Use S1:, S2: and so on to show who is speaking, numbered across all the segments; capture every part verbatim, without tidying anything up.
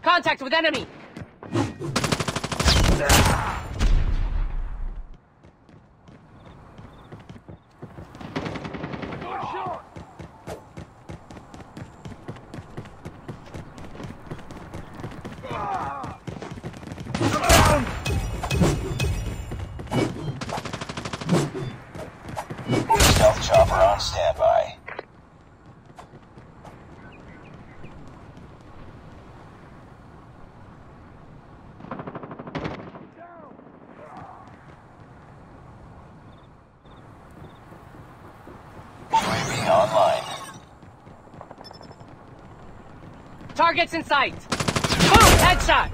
S1: Contact with enemy!
S2: Stealth chopper on standby. U A V online.
S1: Targets in sight! Boom! Headshot!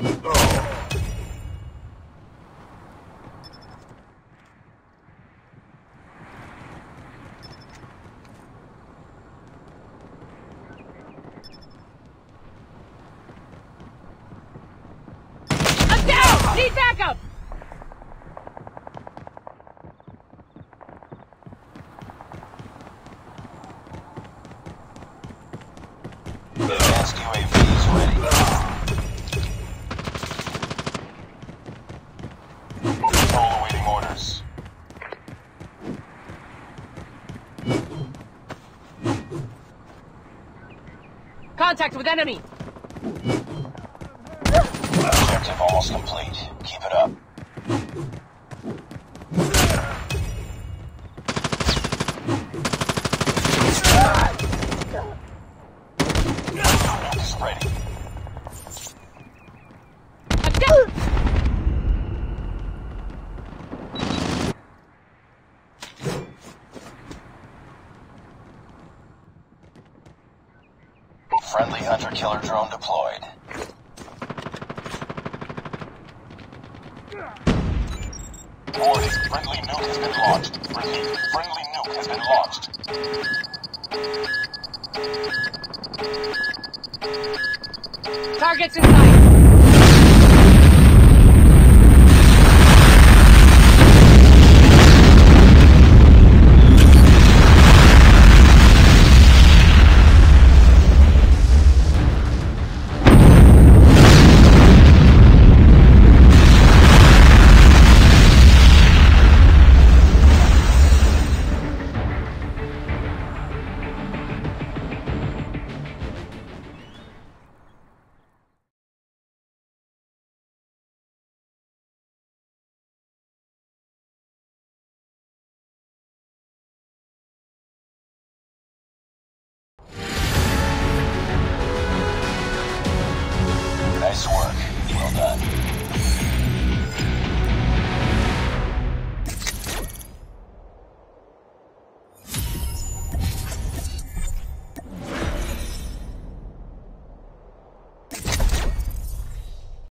S1: I'm down! Need backup!
S2: Advanced U A V is ready. Control awaiting orders.
S1: Contact with enemy!
S2: Objective almost complete. Keep it up. Nuke is ready.
S1: I'm down!
S2: Friendly hunter-killer drone deployed. Warning, friendly nuke has been launched. Repeat, friendly nuke has been launched.
S1: Targets in sight!